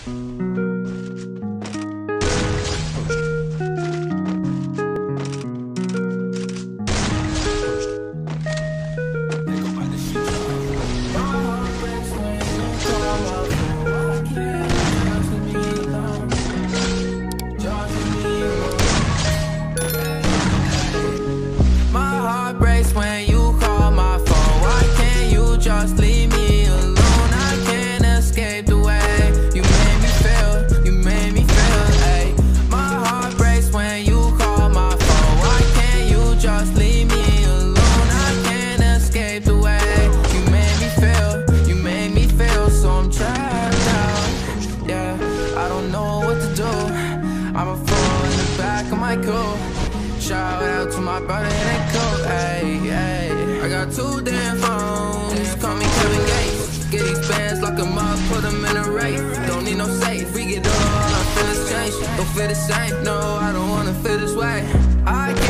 Just leave me alone, I can't escape the way you made me feel, you made me feel, ayy. My heart breaks when you call my phone. Why can't you just leave me alone? I can't escape the way you made me feel, so I'm trapped out, yeah, I don't know what to do. I'm a fool in the back of my coupe. Shout out to my brother and Coll, ayy, ayy. I got 2 damn phones, call me Kevin Gates. Get these bands, lock them up, put them in a race. Don't need no safe, we get all our feelings change. Don't feel the same, no, I don't wanna feel this way. I